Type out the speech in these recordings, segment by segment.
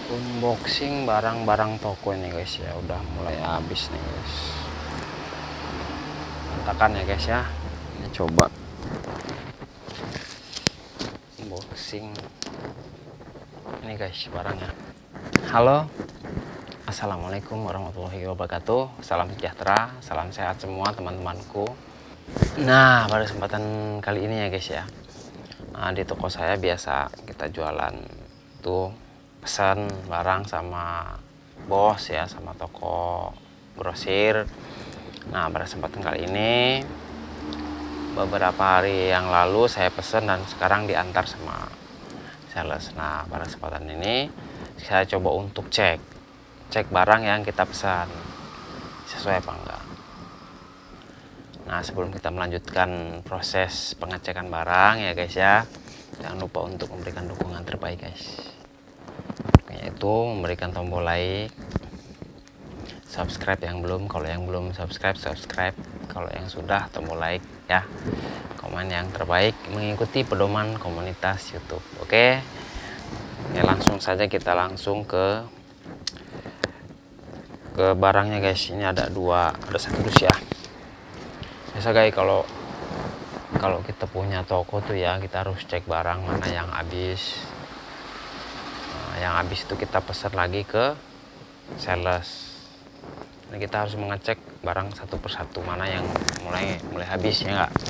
Unboxing barang-barang toko ini guys ya, udah mulai habis nih guys. Berantakan ya guys ya. Ini coba unboxing ini guys barangnya. Halo, assalamualaikum warahmatullahi wabarakatuh. Salam sejahtera, salam sehat semua teman-temanku. Nah, pada kesempatan kali ini ya guys ya, di toko saya biasa kita jualan tuh pesan barang sama bos ya, sama toko grosir. Nah, pada kesempatan kali ini beberapa hari yang lalu saya pesan dan sekarang diantar sama sales. Nah, pada kesempatan ini saya coba untuk cek barang yang kita pesan sesuai apa enggak. Nah, sebelum kita melanjutkan proses pengecekan barang ya guys ya, jangan lupa untuk memberikan dukungan terbaik guys, yaitu memberikan tombol like, subscribe yang belum, kalau yang belum subscribe, kalau yang sudah tombol like ya, komen yang terbaik mengikuti pedoman komunitas YouTube. Oke, ya langsung saja kita langsung ke barangnya guys. Ini ada satu dus ya. Biasa guys, kalau kita punya toko tuh ya, kita harus cek barang mana yang habis. Yang habis itu kita pesan lagi ke sales. Nah, kita harus mengecek barang satu persatu mana yang mulai habis ya enggak.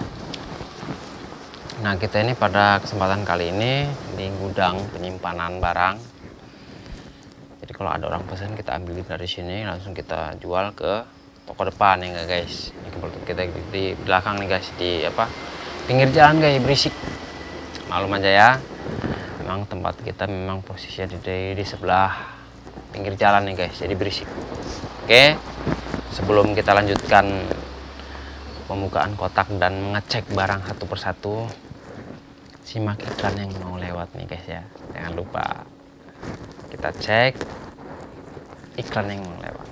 Nah, kita ini pada kesempatan kali ini di gudang penyimpanan barang. Jadi kalau ada orang pesan kita ambil dari sini langsung kita jual ke toko depan ya enggak guys. Ini kebetulan kita di belakang nih guys, di pinggir jalan guys, berisik. Maklum aja ya. Memang tempat kita memang posisinya di sebelah pinggir jalan nih guys, jadi berisik. Oke, sebelum kita lanjutkan pembukaan kotak dan mengecek barang satu persatu, simak iklan yang mau lewat nih guys ya. Jangan lupa kita cek iklan yang mau lewat.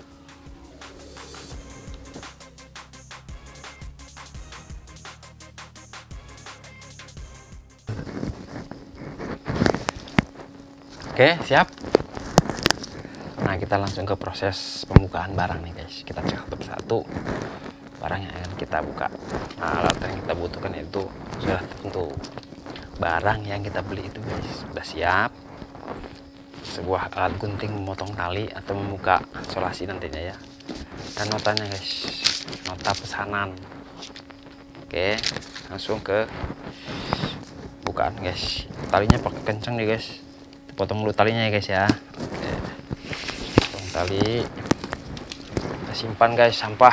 Oke, siap. Nah, kita langsung ke proses pembukaan barang nih guys. Kita cek satu persatu barang yang akan kita buka. Nah, alat yang kita butuhkan itu sudah tentu. Barang yang kita beli itu guys sudah siap. Sebuah alat gunting memotong tali atau membuka solasi nantinya ya. Dan notanya guys, nota pesanan. Oke, langsung ke bukaan guys. Talinya pakai kencang nih guys. Potong dulu talinya ya guys ya. Oke. Potong tali, kita simpan guys. Sampah,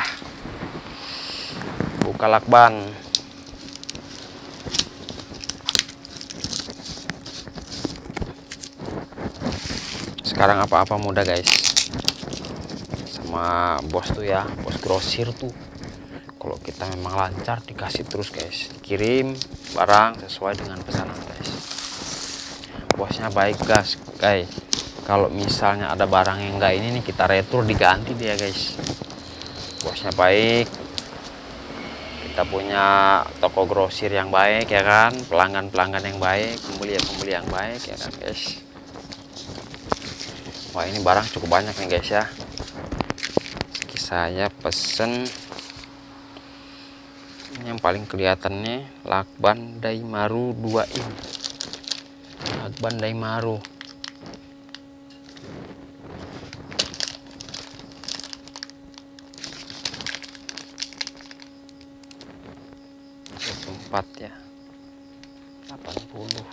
buka lakban. Sekarang apa-apa mudah guys, sama bos tuh ya, bos grosir tuh kalau kita memang lancar dikasih terus guys, dikirim barang sesuai dengan pesanan guys. Bosnya baik guys. Kalau misalnya ada barang yang enggak ini nih, kita retur diganti dia guys. Bosnya baik. Kita punya toko grosir yang baik ya kan, pelanggan yang baik, pembeli yang baik ya kan guys. Wah, ini barang cukup banyak nih guys ya. Saya pesen yang paling kelihatan nih, lakban Daimaru 2 in. Lakban Daimaru. Empat ya, 80.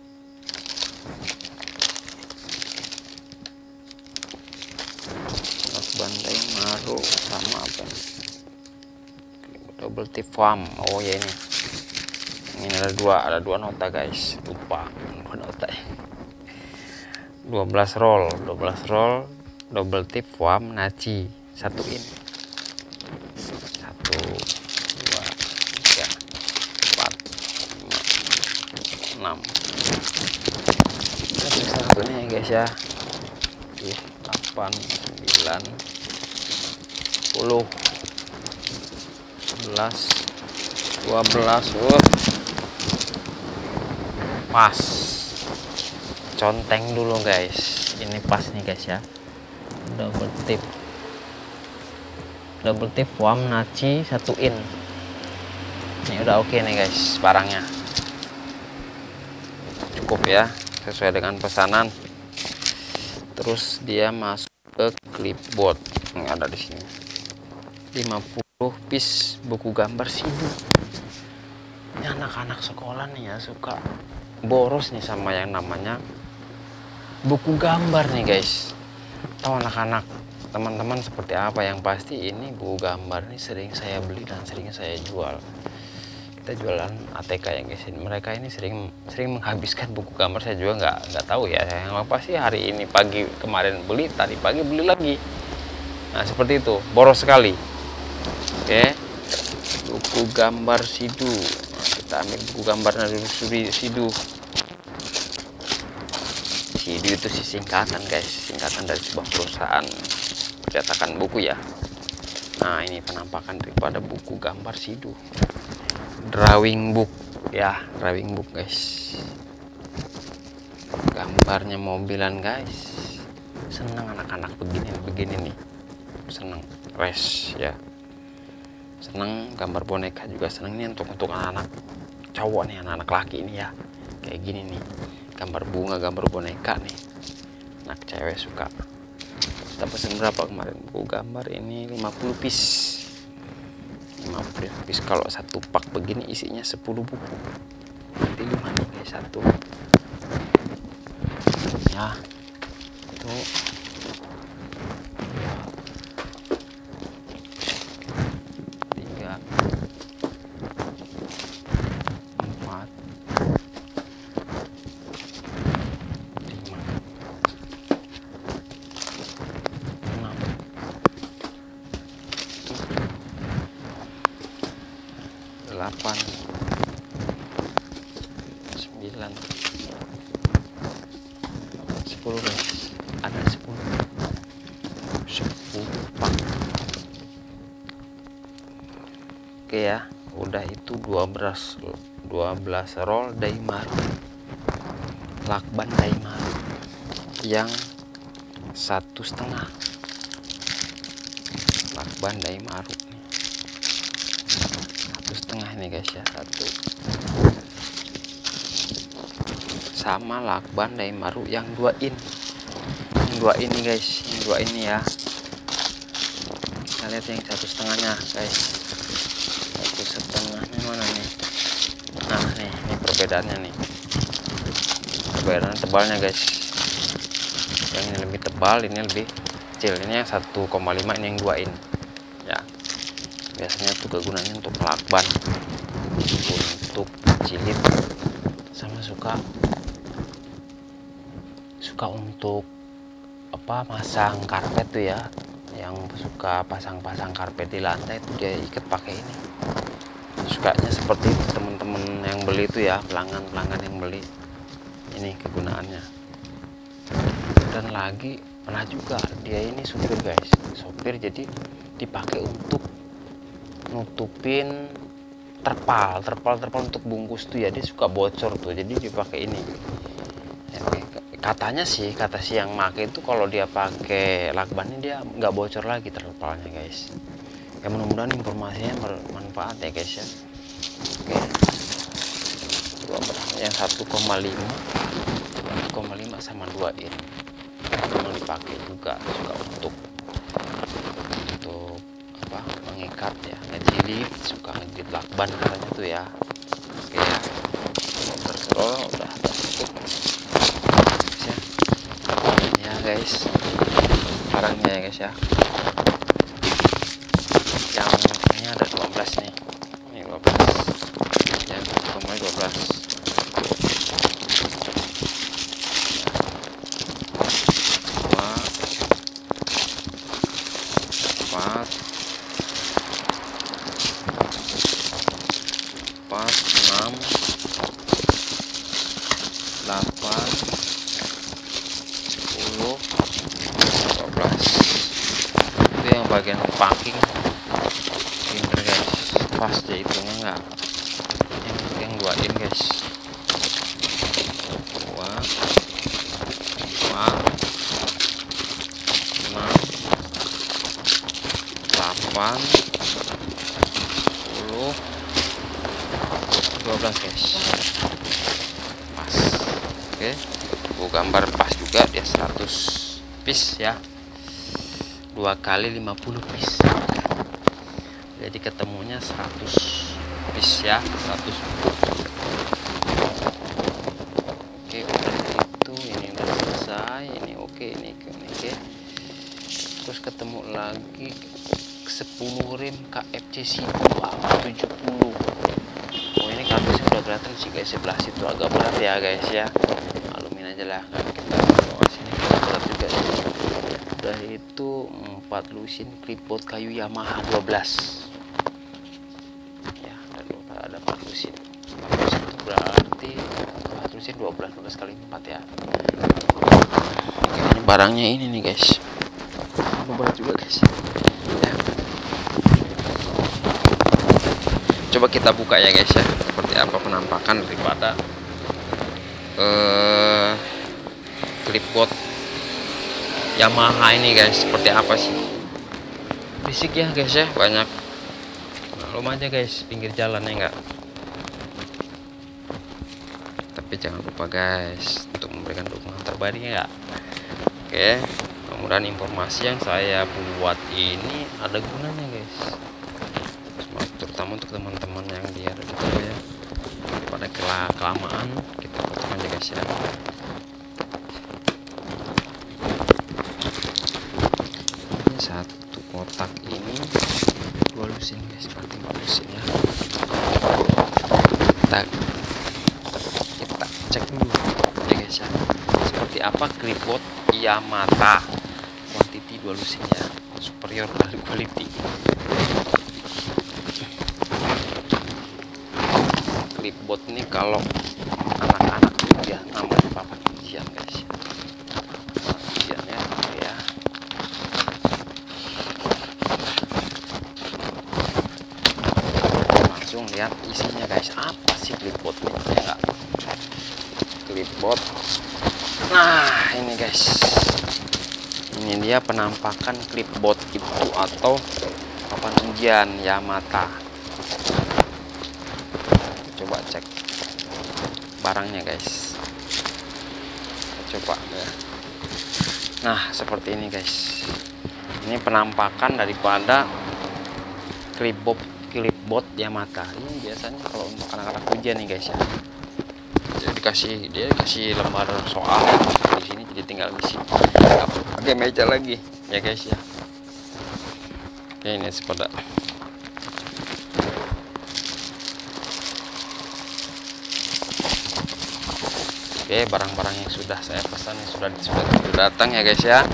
Lakban Daimaru sama apa nih? Double tip foam. Oh ya, ini ada dua nota guys, lupa dua nota ya. 12 roll double tip foam naci 1 in. 1 2 3 4 5 6. Kita satunya ya guys ya. 8 9 10 11 12. Pas conteng dulu guys. ini pas nih guys ya. Double tip WAM Naci 1 in. Ini udah oke nih guys barangnya. Cukup ya, sesuai dengan pesanan. Terus dia masuk ke clipboard yang ada di sini. 50 piece buku gambar Sidu. Ini anak-anak sekolah nih ya suka boros nih sama yang namanya buku gambar nih guys. Tahu anak-anak teman-teman seperti apa? Yang pasti ini buku gambar ini sering saya beli dan sering saya jual. Kita jualan ATK ya guys. Mereka ini sering menghabiskan buku gambar. Saya juga nggak tahu ya. Yang pasti hari ini pagi kemarin beli, tadi pagi beli lagi. Nah seperti itu, boros sekali. Oke, buku gambar Sidu. Nah, kita ambil buku gambarnya dulu. Sidu. Sidu itu singkatan guys, singkatan dari sebuah perusahaan percetakan buku ya. Nah ini penampakan daripada buku gambar Sidu. Drawing book ya, drawing book guys. Gambarnya mobilan guys. Seneng anak-anak begini nih. Seneng res ya. Seneng gambar boneka juga seneng nih untuk anak-anak cowok nih, anak-anak laki ini ya. Kayak gini nih. Gambar bunga, gambar boneka nih. Anak cewek suka. Kita pesen berapa kemarin? Buku gambar ini 50 piece. 50 piece. Kalau satu pak begini isinya 10 buku. Nanti 5 nih guys satu. Ya. Itu 3 4 8 9 10 guys, ada 10 pak. Oke ya, udah itu 12 roll Daimaru, lakban Daimaru yang 1,5 lakban Daimaru nih, 1,5 nih guys ya, satu sama lakban Daimaru yang 2 in. Yang 2 in nih guys, yang 2 ini ya. Kita lihat yang 1,5-nya guys. 1,5-nya mana nih? Nah nih, ini perbedaannya nih. Perbedaan tebalnya guys. Yang ini lebih tebal, ini lebih kecil. Ini yang 1,5, ini yang 2 in. Ya. Biasanya tuh kegunaannya untuk lakban, untuk jilid, sama suka untuk apa, masang karpet tuh ya, yang suka pasang-pasang karpet di lantai itu dia ikat pakai ini. Sukanya seperti itu teman-teman yang beli itu ya, pelanggan yang beli. Ini kegunaannya. Dan lagi pernah juga dia ini sopir guys, sopir, jadi dipakai untuk nutupin terpal untuk bungkus tuh ya, dia suka bocor tuh, jadi dipakai ini. Katanya sih, kata si yang make itu kalau dia pakai lakban ini dia nggak bocor lagi terpalnya guys. Ya mudah-mudahan informasinya bermanfaat ya guys ya. Oke, yang 1,5 sama 2 in memang dipakai juga, suka untuk apa, mengikat ya, ngejilid, suka ngejilid lakban katanya tuh ya. Oke ya, berserol udah cukup ya guys, barangnya ya guys ya. Yang ini ada 12 nih, ini 12, yang kemarin 12. Empat, 6, 8, 10, 12. Itu yang bagian packing pinter guys, pas dia hitungnya enggak. Yang 2 in guys, 2, 4, 10 12 guys, pas. Oke, aku gambar pas juga dia 100 piece ya, 2 kali 50 piece, jadi ketemunya 100 piece ya, 100. Oke, udah itu, ini udah selesai, ini oke, ini oke. Terus ketemu lagi 10 rim KFC 70. Oh, ini kardusnya udah kelihatan sih guys, sebelah situ agak berat ya guys ya, maklumin aja lah, kan kita bawa sini berat juga sih. Udah itu 4 lusin clipboard kayu Yamaha 12 ya, ada 4 lusin. 4 lusin itu berarti 4 lusin 12 kali 4 ya. Oke, ini barangnya ini nih guys, berat juga guys ya. Coba kita buka ya guys ya, seperti apa penampakan daripada clipboard Yamaha ini guys, seperti apa sih. Berisik ya guys ya, banyak. Maklum aja guys, pinggir jalan ya enggak. Tapi jangan lupa guys untuk memberikan dukungan terbaik ya enggak. Oke, mudah-mudahan informasi yang saya buat ini ada gunanya guys, terutama untuk teman-teman yang dia ada di toko ya. Pada kelamaan kita potong aja guys ya. Ini satu kotak ini 2 lusin guys, berarti 4 lusin ya. Kita cek dulu ya guys ya, seperti apa clipboard Yamaha quantity 2 lusin ya, superior quality. Clipboard ini kalau anak-anak tuh ya namanya papan ujian guys, ujian ya, ya. Langsung lihat isinya guys, apa sih clipboard ini ya enggak. Clipboard, nah ini guys, ini dia penampakan clipboard itu atau papan ujian Yamaha. Coba cek barangnya guys, coba ya. Nah seperti ini guys, ini penampakan daripada clipboard Yamaha. Ini biasanya kalau untuk anak-anak ujian nih guys ya, jadi dia dikasih lembar soal di sini, jadi tinggal isi pakai meja lagi ya guys ya. Oke, ini sepeda. Oke, barang-barang yang sudah saya pesan sudah datang ya guys ya.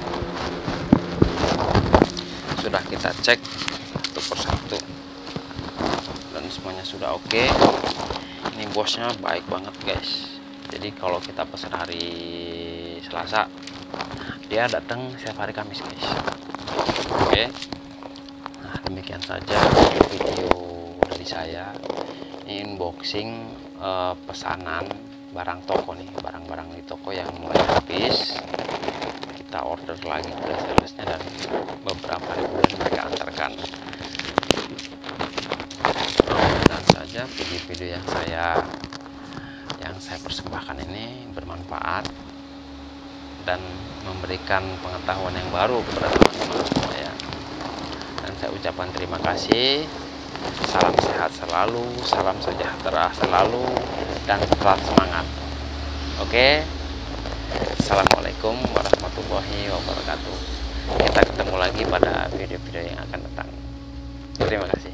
Sudah kita cek satu persatu dan semuanya sudah oke. Ini bosnya baik banget guys, jadi kalau kita pesan hari Selasa, dia datang setiap hari Kamis guys. Oke, nah demikian saja video dari saya. Ini unboxing pesanan barang toko nih, barang-barang di toko yang mulai habis. Kita order lagi ke salesnya dan beberapa hari kemudian mereka antarkan. Dan saja video-video yang saya persembahkan ini bermanfaat dan memberikan pengetahuan yang baru kepada teman-teman semua ya. Dan saya ucapkan terima kasih. Salam sehat selalu, salam sejahtera selalu, dan tetap semangat. Oke, assalamualaikum warahmatullahi wabarakatuh. Kita ketemu lagi pada video-video yang akan datang. Terima kasih.